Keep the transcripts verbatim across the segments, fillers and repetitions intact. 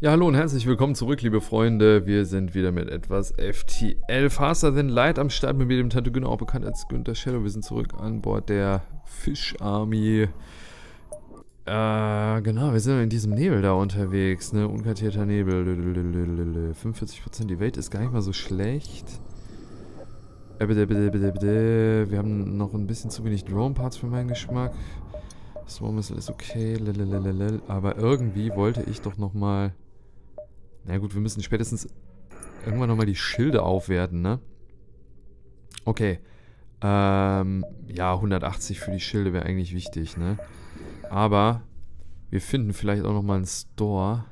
Ja, hallo und herzlich willkommen zurück, liebe Freunde. Wir sind wieder mit etwas F T L Faster Than Light am Start mit mir, dem Tante Günther, auch bekannt als Günther Shadow. Wir sind zurück an Bord der Fish Army. Äh, genau, wir sind in diesem Nebel da unterwegs, ne? Unkartierter Nebel. fünfundvierzig Prozent, die Welt ist gar nicht mal so schlecht. Äh, bitte, bitte, bitte, bitte. Wir haben noch ein bisschen zu wenig Drone-Parts für meinen Geschmack. Swarm Missile ist okay, lalalala. Aber irgendwie wollte ich doch nochmal... Na gut, wir müssen spätestens irgendwann nochmal die Schilde aufwerten, ne? Okay. Ähm, ja, hundertachtzig für die Schilde wäre eigentlich wichtig, ne? Aber wir finden vielleicht auch nochmal einen Store.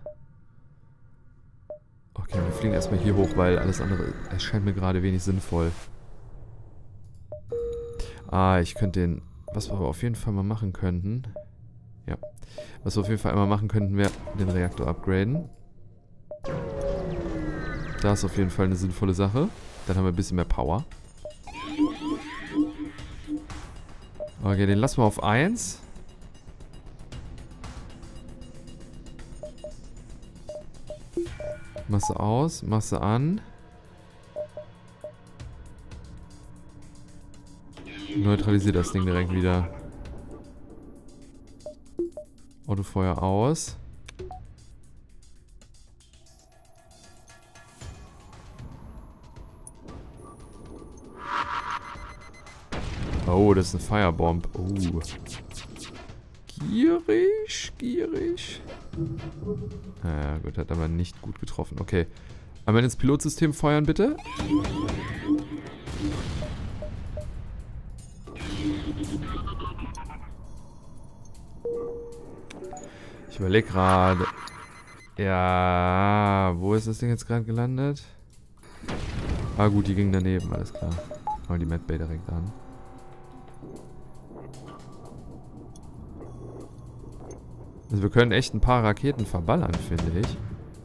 Okay, wir fliegen erstmal hier hoch, weil alles andere erscheint mir gerade wenig sinnvoll. Ah, ich könnte den... Was wir aber auf jeden Fall mal machen könnten... Ja. Was wir auf jeden Fall einmal machen könnten, wäre den Reaktor upgraden. Das ist auf jeden Fall eine sinnvolle Sache. Dann haben wir ein bisschen mehr Power. Okay, den lassen wir auf eins. Masse aus, Masse an. Neutralisiert das Ding direkt wieder. Autofeuer aus. Oh, das ist eine Firebomb. Oh. Gierig, gierig. Ja, gut, hat aber nicht gut getroffen. Okay. Einmal ins Pilotsystem feuern, bitte. Ich überlege gerade. Ja, wo ist das Ding jetzt gerade gelandet? Ah gut, die ging daneben, alles klar. Mal die Medbay direkt an. Also wir können echt ein paar Raketen verballern, finde ich.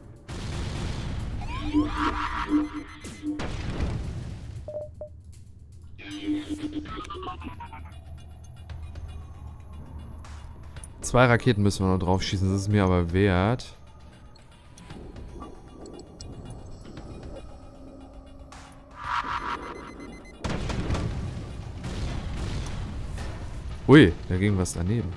Zwei Raketen müssen wir noch drauf schießen, das ist mir aber wert. Ui, da ging was daneben.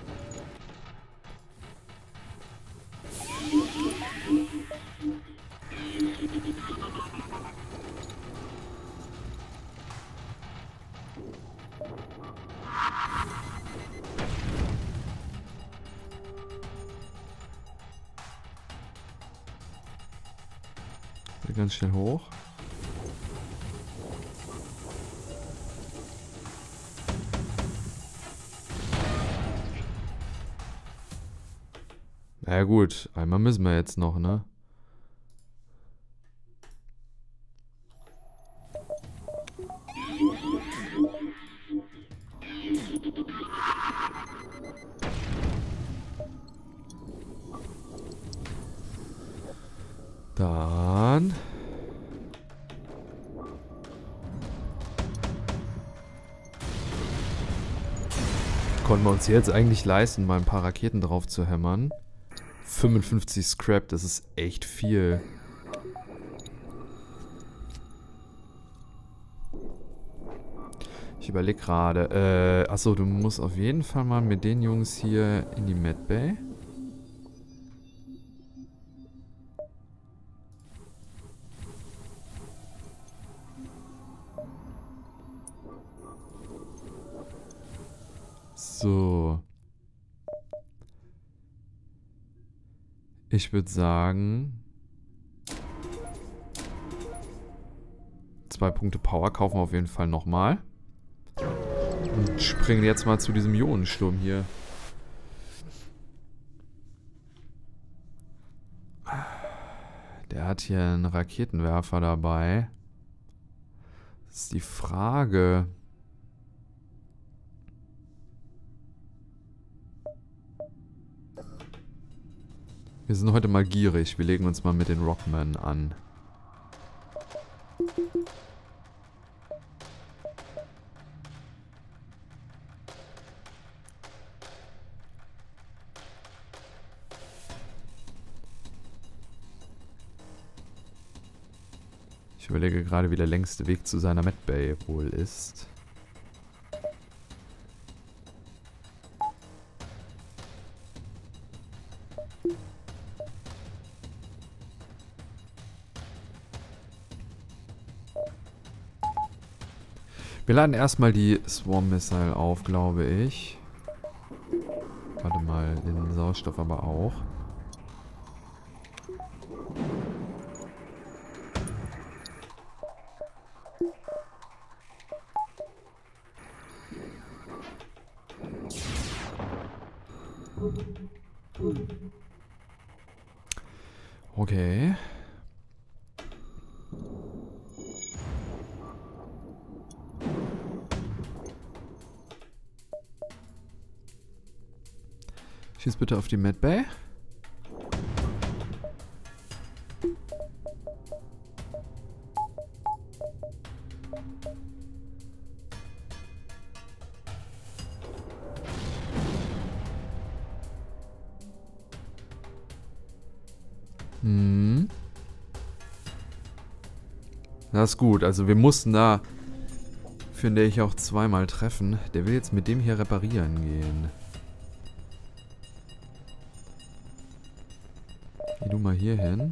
Ganz schnell hoch. Na ja, gut, einmal müssen wir jetzt noch, ne? Dann... Konnten wir uns jetzt eigentlich leisten, mal ein paar Raketen drauf zu hämmern. fünfundfünfzig Scrap, das ist echt viel. Ich überlege gerade. Äh, achso, du musst auf jeden Fall mal mit den Jungs hier in die Medbay. So. Ich würde sagen... Zwei Punkte Power kaufen wir auf jeden Fall nochmal. Und springen jetzt mal zu diesem Ionensturm hier. Der hat hier einen Raketenwerfer dabei. Das ist die Frage... Wir sind heute mal gierig. Wir legen uns mal mit den Rockmen an. Ich überlege gerade, wie der längste Weg zu seiner Medbay wohl ist. Wir laden erstmal die Swarm Missile auf, glaube ich. Warte mal, den Sauerstoff aber auch. Okay. Schieß bitte auf die Medbay. Hm. Das ist gut. Also wir mussten da, finde ich, auch zweimal treffen. Der will jetzt mit dem hier reparieren gehen. Geh du mal hier hin.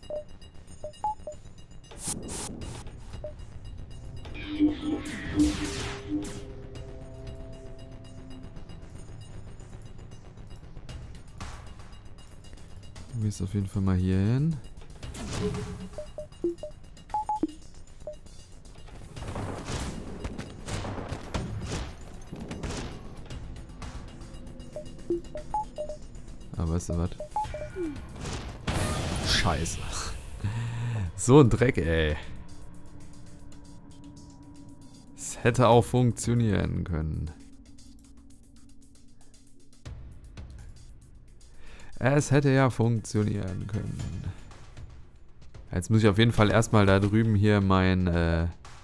Du gehst auf jeden Fall mal hier hin. Aber weißt du was? Scheiße. So ein Dreck, ey. Es hätte auch funktionieren können. Es hätte ja funktionieren können. Jetzt muss ich auf jeden Fall erstmal da drüben hier mein, äh...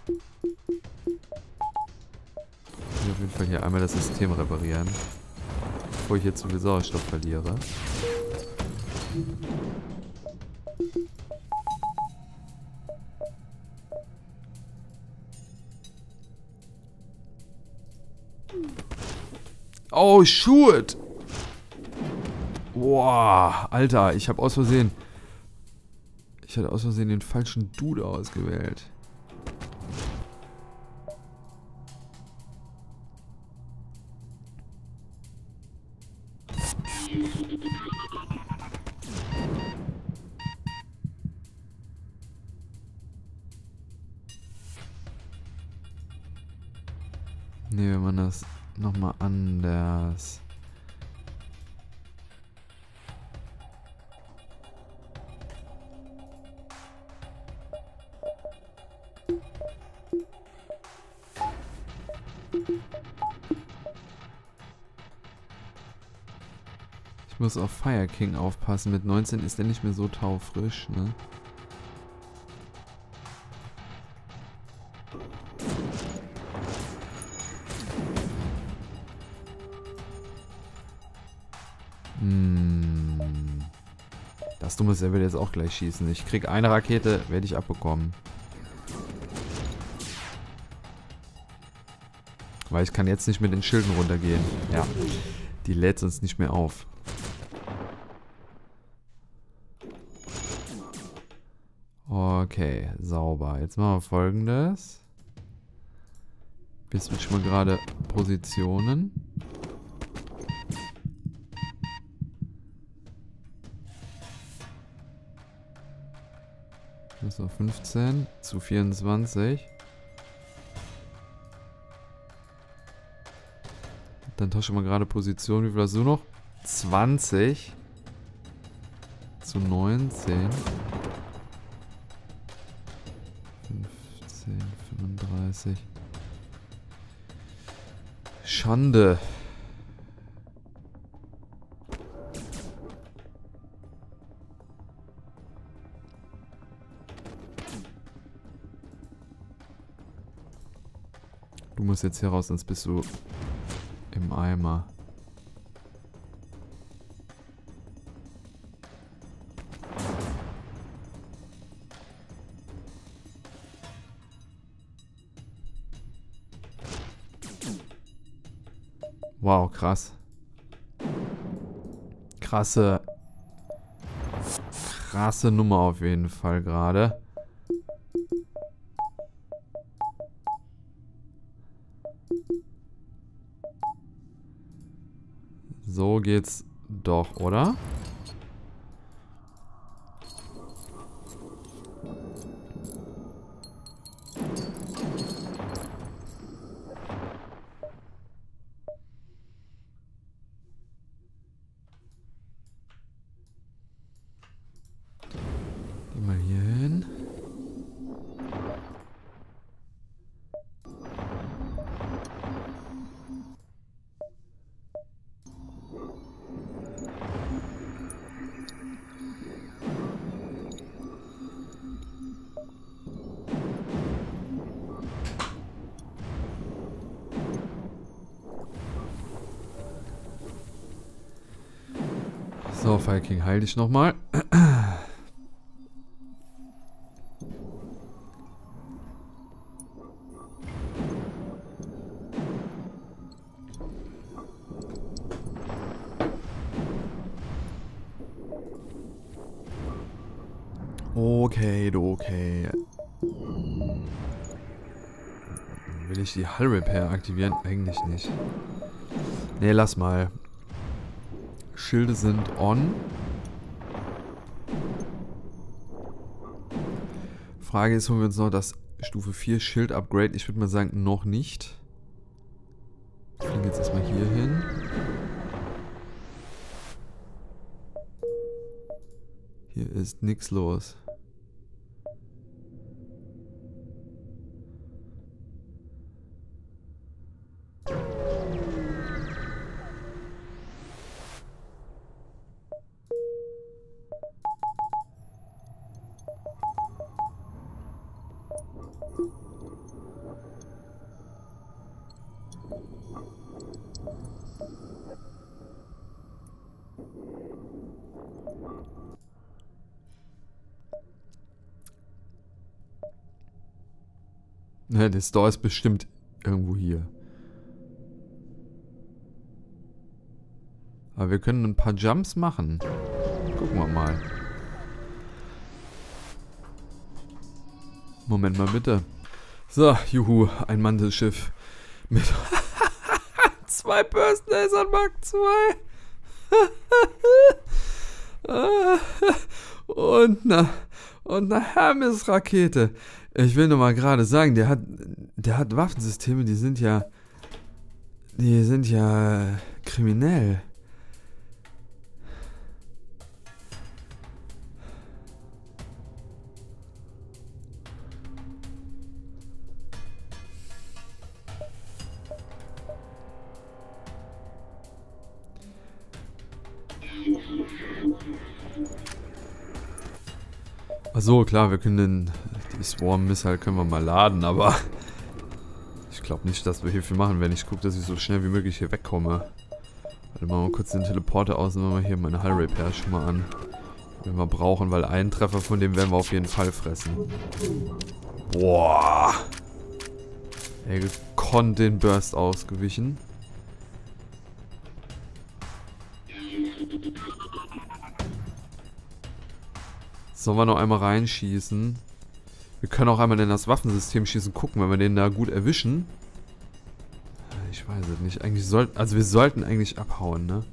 Ich muss auf jeden Fall hier einmal das System reparieren. Bevor ich hier zu viel Sauerstoff verliere. Oh, shoot! Boah, Alter, ich habe aus Versehen... Ich hatte aus Versehen den falschen Dude ausgewählt. Nee, wenn man das nochmal anders... Ich muss auf Fire King aufpassen. Mit neunzehn ist der nicht mehr so taufrisch, ne? Hm. Das Dumme ist, er will jetzt auch gleich schießen. Ich krieg eine Rakete, werde ich abbekommen. Weil ich kann jetzt nicht mit den Schilden runtergehen. Ja. Die lädt uns nicht mehr auf. Okay, sauber. Jetzt machen wir Folgendes. Wir switchen mal gerade Positionen. Das war fünfzehn zu vierundzwanzig. Dann tausche mal gerade Position. Wie viel hast du noch? zwanzig zu neunzehn. fünfzehn, fünfunddreißig. Schande. Du musst jetzt hier raus, sonst bist du im Eimer. Wow, krass. Krasse. Krasse Nummer auf jeden Fall gerade. So geht's doch, oder? Geh mal hier hin. So, Viking, heil dich nochmal. Okay, du okay. Will ich die Hull Repair aktivieren? Eigentlich nicht. Nee, lass mal. Schilde sind on. Frage ist, holen wir uns noch das Stufe vier Schild Upgrade? Ich würde mal sagen, noch nicht. Wir fliegen jetzt erstmal hier hin. Hier ist nichts los. Ne, der Store ist bestimmt irgendwo hier. Aber wir können ein paar Jumps machen. Gucken wir mal. Moment mal bitte. So, juhu, ein Mantelschiff mit zwei Burst Lasern Mark zwei. Und eine, und eine Hermes-Rakete. Ich will nur mal gerade sagen, der hat, der hat Waffensysteme, die sind ja, die sind ja kriminell. Ach so, klar, wir können den die Swarm Missile können wir mal laden, aber ich glaube nicht, dass wir hier viel machen, wenn ich gucke, dass ich so schnell wie möglich hier wegkomme. Warte, machen wir kurz den Teleporter aus und machen wir hier meine Hull Repair schon mal an. Wenn wir brauchen, weil einen Treffer von dem werden wir auf jeden Fall fressen. Boah. Ey, gekonnt den Burst ausgewichen. Sollen wir noch einmal reinschießen? Wir können auch einmal in das Waffensystem schießen, gucken, wenn wir den da gut erwischen. Ich weiß es nicht. Eigentlich sollten, also wir sollten eigentlich abhauen, ne?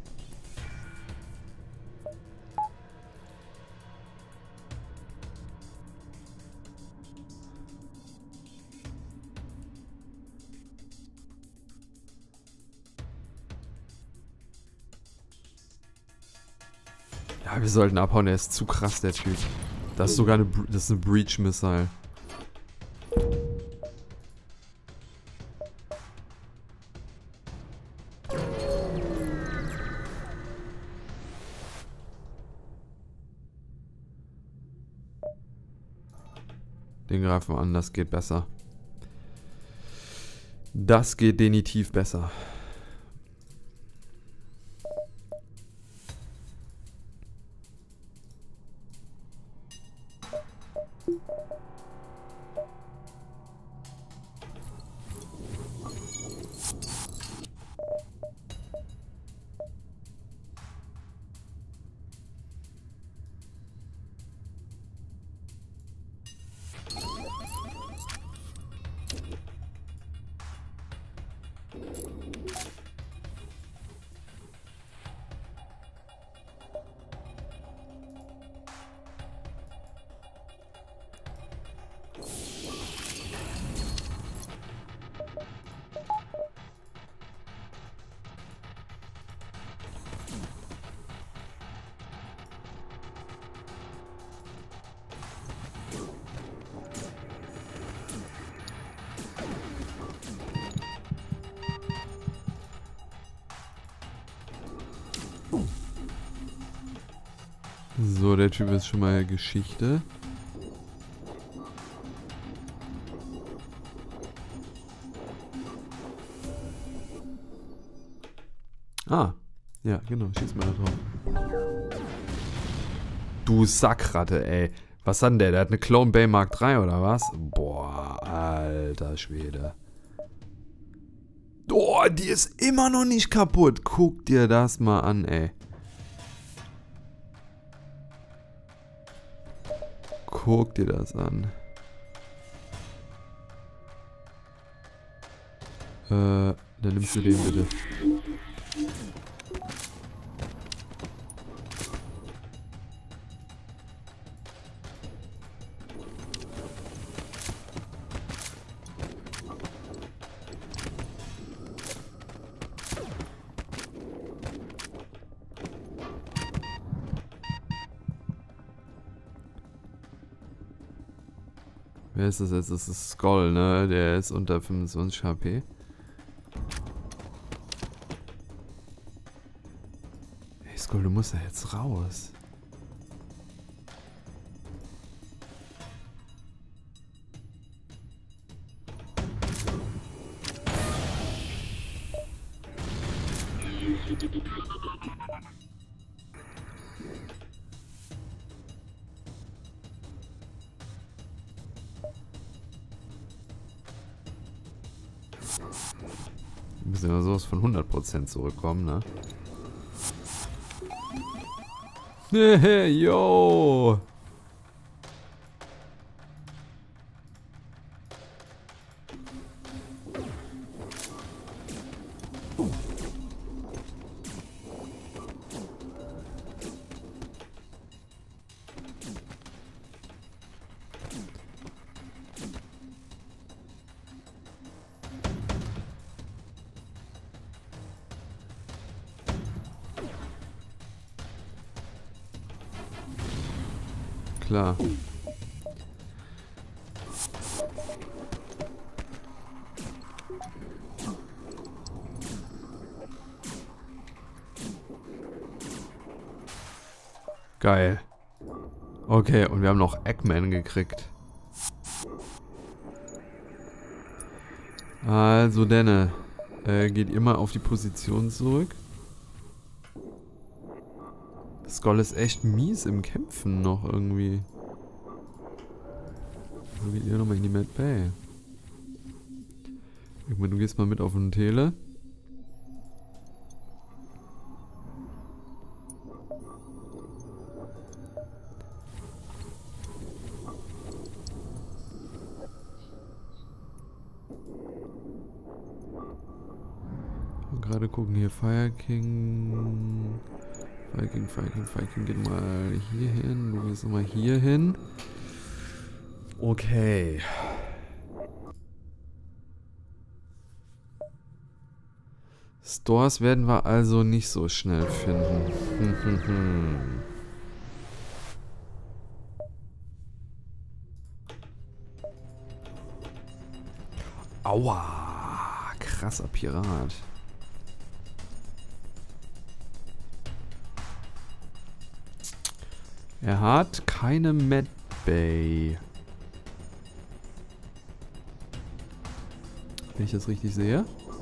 Ja, wir sollten abhauen. Der ist zu krass, der Typ. Das ist sogar eine, das ist eine Breach Missile. Den greifen wir an, das geht besser. Das geht definitiv besser. So, der Typ ist schon mal Geschichte. Ah, ja, genau, schieß mal da drauf. Du Sackratte, ey. Was hat denn der? Der hat eine Clone Bay Mark drei oder was? Boah, alter Schwede. Oh, die ist immer noch nicht kaputt. Guck dir das mal an, ey. Guck dir das an. Äh, dann nimmst du den bitte. Wer ist das jetzt? Das ist Skoll, ne? Der ist unter fünfundzwanzig H P. Hey Skoll, du musst ja jetzt raus. Wir müssen ja sowas von hundert Prozent zurückkommen, ne? Hehe, yo! Klar. Geil. Okay, und wir haben noch Eggman gekriegt. Also, Denne. Äh, geht immer auf die Position zurück. Skoll ist echt mies im Kämpfen noch irgendwie. So geht ihr nochmal in die Mad Bay. Irgendwann, du gehst mal mit auf den Tele. Gerade gucken hier, Fire King. Fire King, Fire King, Fire King, geht mal hier hin. Du gehst mal hier hin. Okay. Stores werden wir also nicht so schnell finden. Aua. Krasser Pirat. Er hat keine Mad Bay. Wenn ich das richtig sehe.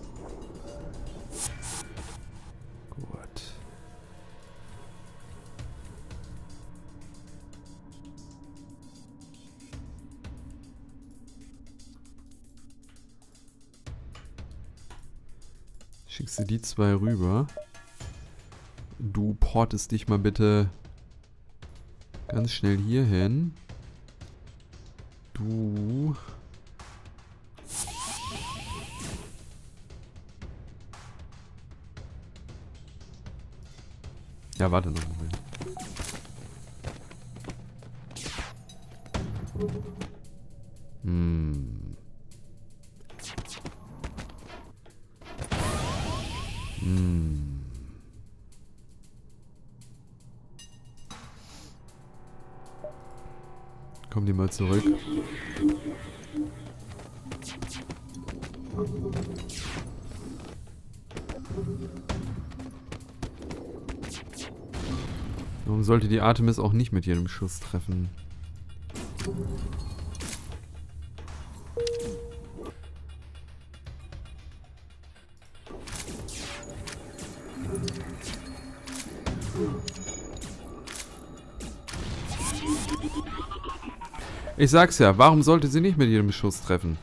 Gut. Schickst du die zwei rüber. Du portest dich mal bitte ganz schnell hier hin. Du. Ja, warte noch einen Moment. Hm. Hm. Komm die mal zurück. Warum sollte die Artemis auch nicht mit jedem Schuss treffen? Ich sag's ja, warum sollte sie nicht mit jedem Schuss treffen?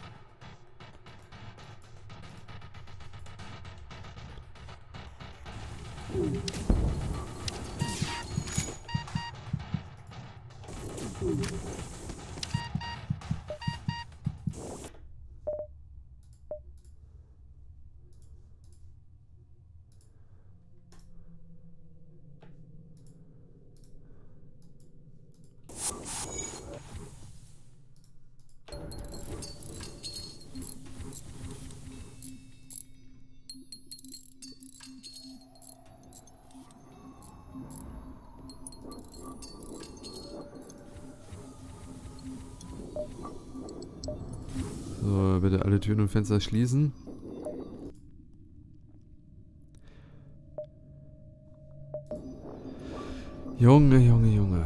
So, bitte alle Türen und Fenster schließen. Junge, Junge, Junge.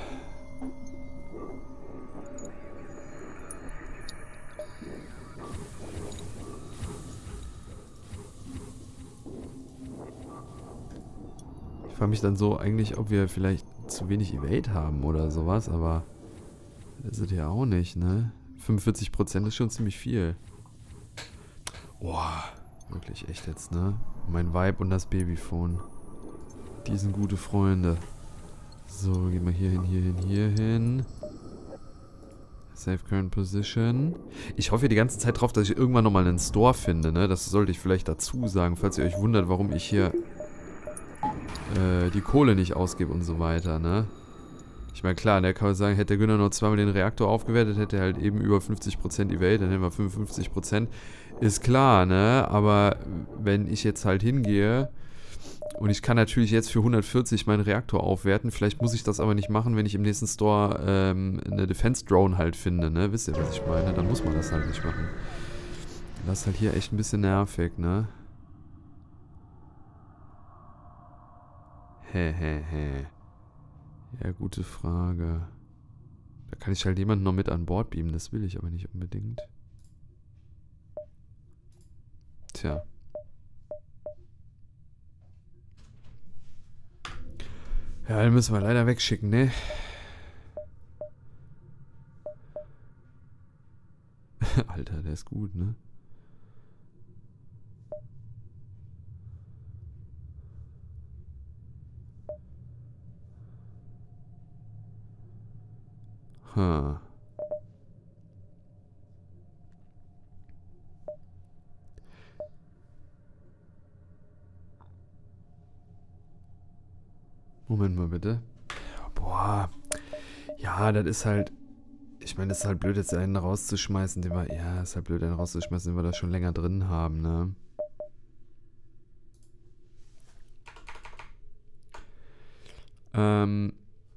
Ich frage mich dann so eigentlich, ob wir vielleicht zu wenig Evade haben oder sowas, aber das ist es ja auch nicht, ne? fünfundvierzig Prozent ist schon ziemlich viel. Boah, wirklich echt jetzt, ne? Mein Vibe und das Babyphone. Die sind gute Freunde. So, gehen wir hier hin, hier hin, hier hin. Save current position. Ich hoffe ja die ganze Zeit drauf, dass ich irgendwann nochmal einen Store finde, ne? Das sollte ich vielleicht dazu sagen, falls ihr euch wundert, warum ich hier äh, die Kohle nicht ausgebe und so weiter, ne? Ich meine, klar, der kann man sagen, hätte der Günther noch zweimal den Reaktor aufgewertet, hätte er halt eben über fünfzig Prozent Evade, dann hätten wir fünfundfünfzig Prozent. Ist klar, ne? Aber wenn ich jetzt halt hingehe und ich kann natürlich jetzt für hundertvierzig meinen Reaktor aufwerten, vielleicht muss ich das aber nicht machen, wenn ich im nächsten Store ähm, eine Defense Drone halt finde, ne? Wisst ihr, was ich meine? Dann muss man das halt nicht machen. Das ist halt hier echt ein bisschen nervig, ne? Hä, hä, hä. Ja, gute Frage. Da kann ich halt jemanden noch mit an Bord beamen, das will ich aber nicht unbedingt. Tja. Ja, den müssen wir leider wegschicken, ne? Alter, der ist gut, ne? Huh. Moment mal bitte. Boah. Ja, das ist halt... Ich meine, das ist halt blöd, jetzt einen rauszuschmeißen, den wir... Ja, ist halt blöd, einen rauszuschmeißen, den wir da schon länger drin haben, ne? Ähm...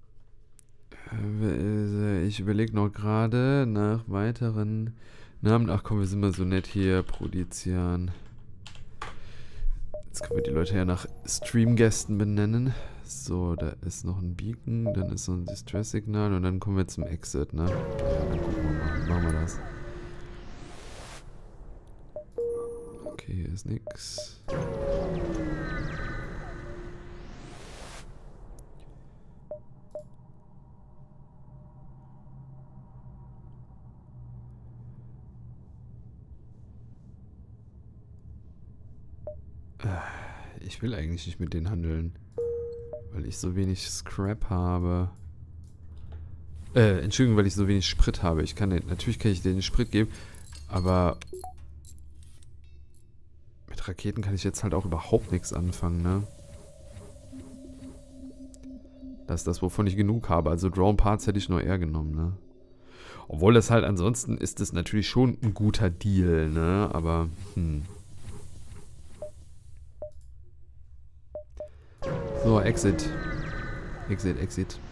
Ich überlege noch gerade nach weiteren Namen. Ach komm, wir sind mal so nett hier. Produzieren. Jetzt können wir die Leute ja nach Streamgästen benennen. So, da ist noch ein Beacon, dann ist so ein Distress-Signal und dann kommen wir zum Exit, ne? Ja, dann gucken wir mal. Machen wir das. Okay, hier ist nix. Ich will eigentlich nicht mit denen handeln. Weil ich so wenig Scrap habe. Äh, Entschuldigung, weil ich so wenig Sprit habe. Ich kann den, natürlich kann ich denen Sprit geben, aber mit Raketen kann ich jetzt halt auch überhaupt nichts anfangen, ne? Das ist das, wovon ich genug habe. Also Drone Parts hätte ich nur eher genommen, ne? Obwohl das halt ansonsten ist es natürlich schon ein guter Deal, ne? Aber, hm. So, Exit. Exit, Exit.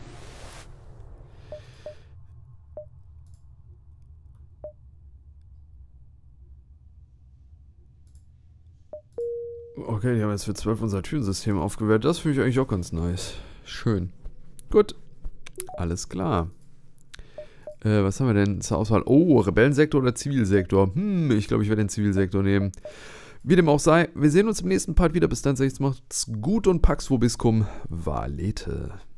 Okay, die haben jetzt für zwölf unser Türensystem aufgewertet. Das finde ich eigentlich auch ganz nice. Schön. Gut. Alles klar. Äh, was haben wir denn zur Auswahl? Oh, Rebellensektor oder Zivilsektor? Hm, ich glaube, ich werde den Zivilsektor nehmen. Wie dem auch sei, wir sehen uns im nächsten Part wieder. Bis dann, sag ich, macht's gut und Pax Vobiscum Valete.